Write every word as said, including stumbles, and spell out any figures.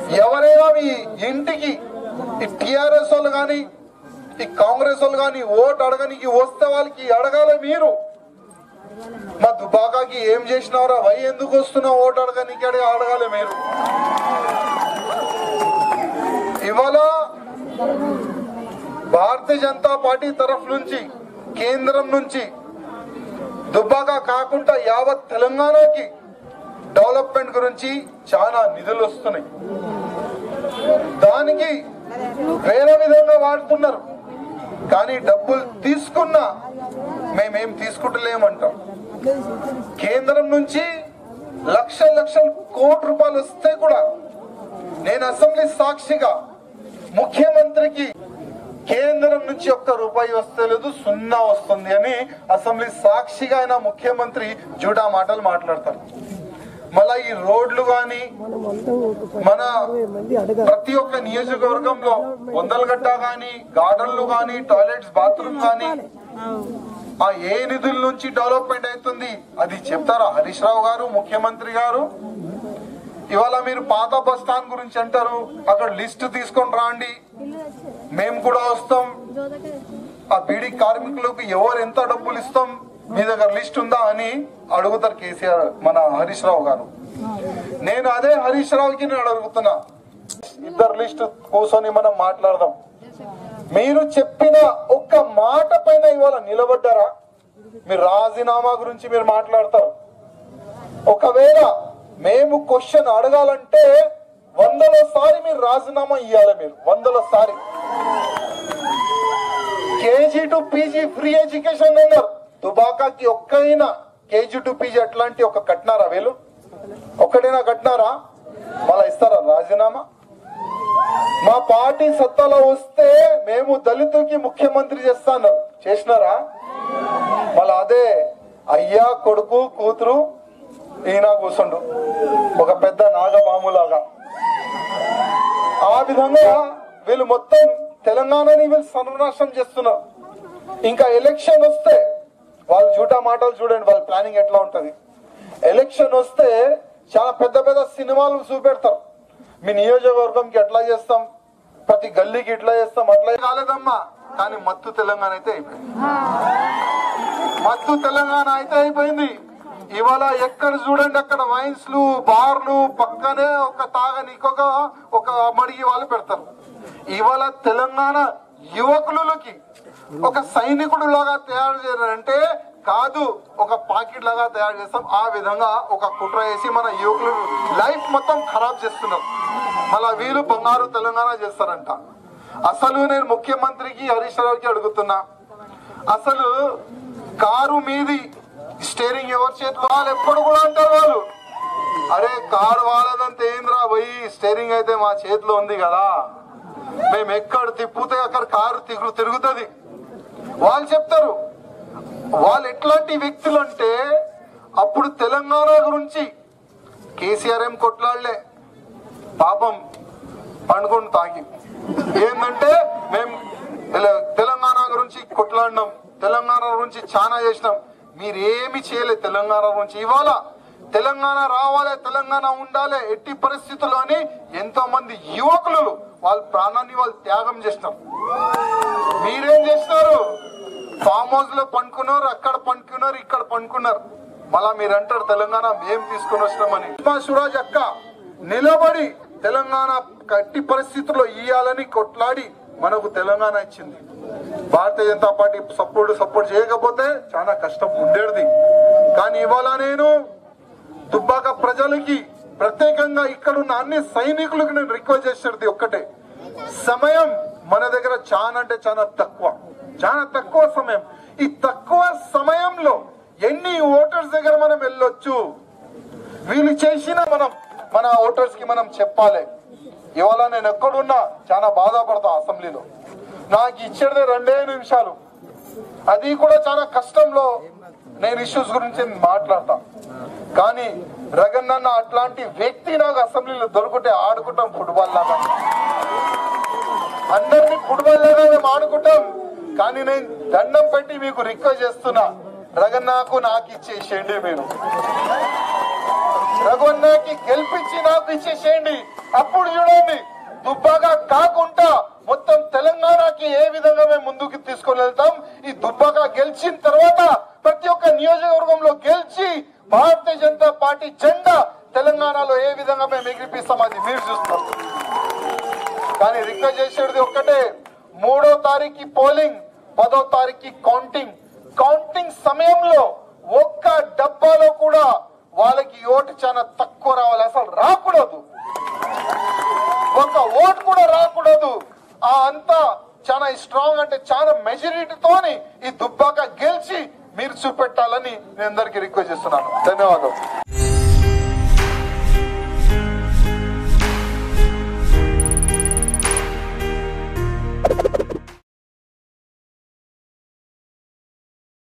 ఎవరైనా మీ ఇంటికి ఈ టిఆర్ఎస్ వాళ్ళు కానీ ఈ కాంగ్రెస్ వాళ్ళు కానీ ఓటు అడగనికి వస్తే వాళ్ళకి అడగాలి మీరు, మా దుబాకాకి ఏం చేసినారా వై ఎందుకు వస్తున్నావు ఓటు అడగనికి అడిగి అడగాలి మీరు. ఇవాళ భారతీయ జనతా పార్టీ తరఫు నుంచి కేంద్రం నుంచి దుబ్బాక కాకుండా యావత్ తెలంగాణకి డెవలప్మెంట్ గురించి చాలా నిధులు వస్తున్నాయి. దానికి వేరే విధంగా వాడుతున్నారు, కానీ డబ్బులు తీసుకున్నా మేమేం తీసుకుంటలేమంటాం. కేంద్రం నుంచి లక్షల లక్షల కోటి రూపాయలు వస్తే కూడా నేను అసెంబ్లీ సాక్షిగా ముఖ్యమంత్రికి కేంద్రం నుంచి ఒక్క రూపాయి వస్తే లేదు, సున్నా వస్తుంది అని అసెంబ్లీ సాక్షిగా అయినా ముఖ్యమంత్రి జూడా మాటలు మాట్లాడతారు. మళ్ళా ఈ రోడ్లు గాని మన ప్రతి ఒక్క నియోజకవర్గంలో వందలగడ్డ గాని గార్డెన్లు గాని టాయిలెట్స్ బాత్రూమ్ గాని ఆ ఏ నిధుల నుంచి డెవలప్మెంట్ అవుతుంది అది చెప్తారా హరీష్ రావు గారు ముఖ్యమంత్రి గారు? ఇవాళ మీరు పాత బస్ స్టాండ్ గురించి అంటారు, అక్కడ లిస్ట్ తీసుకొని రాండి మేము కూడా వస్తాం. ఆ బీడీ కార్మికులకు ఎవరు ఎంత డబ్బులు ఇస్తాం మీ దగ్గర లిస్ట్ ఉందా అని అడుగుతారు కేసీఆర్ మన హరీష్ రావు గారు. నేను అదే హరీష్ రావుకి నేను అడుగుతున్నా, ఇద్దరు లిస్ట్ కూర్చొని మనం మాట్లాడదాం. మీరు చెప్పిన ఒక్క మాట పైన ఇవాళ నిలబడ్డారా? మీరు రాజీనామా గురించి మీరు మాట్లాడతారు. ఒకవేళ మేము క్వశ్చన్ అడగాలంటే వందలోసారి మీరు రాజీనామా ఇవ్వాలి. మీరు వందలోసారి KG to PG free education అన్నారు. దుబాకాకి ఒక్కైనా కేజీ టు పీజీ అట్లాంటి ఒక కట్టినారా? వీళ్ళు ఒక్కడైనా కట్టినారా? మళ్ళా ఇస్తారా రాజీనామా? మా పార్టీ సత్తాలో వస్తే మేము దళితులకి ముఖ్యమంత్రి చేస్తాను చేసినారా? మళ్ళా అదే అయ్యా కొడుకు కూతురు ఈయన కూర్చుండు ఒక పెద్ద నాగబాములాగా. ఆ విధంగా వీళ్ళు మొత్తం తెలంగాణని వీళ్ళు సర్వనాశనం చేస్తున్నారు. ఇంకా ఎలక్షన్ వస్తే వాళ్ళు జూటా మాటలు చూడండి, వాళ్ళ ప్లానింగ్ ఎట్లా ఉంటది. ఎలక్షన్ వస్తే చాలా పెద్ద పెద్ద సినిమాలు చూపెడతారు. మీ నియోజకవర్గంకి ఎట్లా చేస్తాం, ప్రతి గల్లీకి ఎట్లా చేస్తాం, అట్లా కాలేదమ్మా. కానీ మత్తు తెలంగాణ అయితే అయిపోయింది. మత్తు తెలంగాణ అయితే అయిపోయింది. ఇవాళ ఎక్కడ చూడండి అక్కడ వైన్స్లు బార్లు పక్కనే ఒక తాగని ఇంకొక ఒక మడిగి వాళ్ళు పెడతారు. ఇవాళ తెలంగాణ యువకులకి ఒక సైనికుడు లాగా తయారు చేయాలంటే కాదు, ఒక పాకెట్ లాగా తయారు చేస్తాం. ఆ విధంగా ఒక కుట్ర వేసి మన యువకులు లైఫ్ మొత్తం ఖరాబ్ చేస్తున్నారు. మళ్ళా వీళ్ళు బంగారు తెలంగాణ చేస్తారంట. అసలు నేను ముఖ్యమంత్రికి హరీష్ రావుకి అడుగుతున్నా, అసలు కారు మీది స్టీరింగ్ ఎవరి చేతిలో? వాళ్ళు ఎప్పుడు కూడా అంటారు వాళ్ళు, అరే కారు వాళ్ళదంతా ఏంద్రా పోయి స్టీరింగ్ అయితే మా చేతిలో ఉంది కదా, మేము ఎక్కడ తిప్పుతే అక్కడ కారు తిరుగు తిరుగుతుంది వాళ్ళు చెప్తారు. వాళ్ళు ఎట్లాంటి వ్యక్తులు అంటే అప్పుడు తెలంగాణ గురించి కేసీఆర్ ఏం కొట్లాడలే పాపం పండుకొని తాగి. ఏంటంటే మేము తెలంగాణ గురించి కొట్లాడినాం, తెలంగాణ గురించి చాలా చేసినాం. మీరేమి చేయలేదు తెలంగాణ గురించి. ఇవాళ తెలంగాణ రావాలి, తెలంగాణ ఉండాలి ఎట్టి పరిస్థితుల్లో అని ఎంతో మంది యువకులు వాళ్ళ ప్రాణాన్ని వాళ్ళు త్యాగం చేసినారు. మీరేం చేస్తున్నారు? ఫామ్ హౌస్ లో పండుకున్నారు, అక్కడ పండుకున్నారు, ఇక్కడ పండుకున్నారు. మళ్ళా మీరు అంటారు తెలంగాణ మేం తీసుకుని వచ్చినామని. సురాజ్ అక్క నిలబడి తెలంగాణ కట్టి పరిస్థితుల్లో ఇయ్యాలని కొట్లాడి మనకు తెలంగాణ ఇచ్చింది. Bharatiya Janata Party support support చేయకపోతే చాలా కష్టం ఉండేది. కానీ ఇవాళ నేను దుబ్బాక ప్రజలకి ప్రత్యేకంగా ఇక్కడున్న అన్ని సైనికులకు నేను రిక్వెస్ట్ చేసేది ఒక్కటే, సమయం మన దగ్గర చాలా అంటే చాలా తక్కువ, చాలా తక్కువ సమయం. ఈ తక్కువ సమయంలో ఎన్ని ఓటర్స్ దగ్గర మనం వెళ్ళొచ్చు, వీళ్ళు చేసిన మనం మన ఓటర్స్ కి మనం చెప్పాలి. ఇవాళ నేను ఎక్కడున్నా చాలా బాధపడతా. అసెంబ్లీలో నాకు ఇచ్చేది రెండే నిమిషాలు, అది కూడా చాలా కష్టంలో నేను ఇష్యూస్ గురించి మాట్లాడతా. కానీ రగన్న అట్లాంటి వ్యక్తి నాకు అసెంబ్లీలో దొరికితే ఆడుకుంటాం ఫుట్బాల్ లాగా, అందరినీ ఫుట్బాల్ లాగా మేము ఆడుకుంటాం. కానీ నేను దండం పెట్టి మీకు రిక్వెస్ట్ చేస్తున్నా, రగన్నకు నాకు ఇచ్చేసేయండి, మీరు రఘువన్నకి గెలిపించి నాకు ఇచ్చేసేయండి. అప్పుడు చూడండి దుబ్బాక కాకుండా మొత్తం తెలంగాణకి ఏ విధంగా మేము ముందుకు తీసుకొని వెళ్తాం. ఈ దుబ్బాక గెలిచిన తర్వాత ప్రతి ఒక్క నియోజకవర్గంలో గెలిచి భారతీయ జనతా పార్టీ జెండా తెలంగాణలో ఏ విధంగా మేము ఎగిరిపిస్తాం అది మీరు చూస్తాం. కానీ రిక్వెస్ట్ చేసేది ఒక్కటే, మూడో తారీఖు పోలింగ్, పదో తారీఖు కౌంటింగ్. కౌంటింగ్ సమయంలో ఒక్క డబ్బాలో కూడా వాళ్ళకి ఓటు చాలా తక్కువ రావాలి, అసలు రాకూడదు, ఒక్క ఓటు కూడా రాకూడదు. ఆ అంతా చాలా స్ట్రాంగ్ అంటే చాలా మెజారిటీతోని ఈ దుబ్బాక గెలిచి మీరు చూపెట్టాలని నేను అందరికీ రిక్వెస్ట్ చేస్తున్నాను. ధన్యవాదాలు.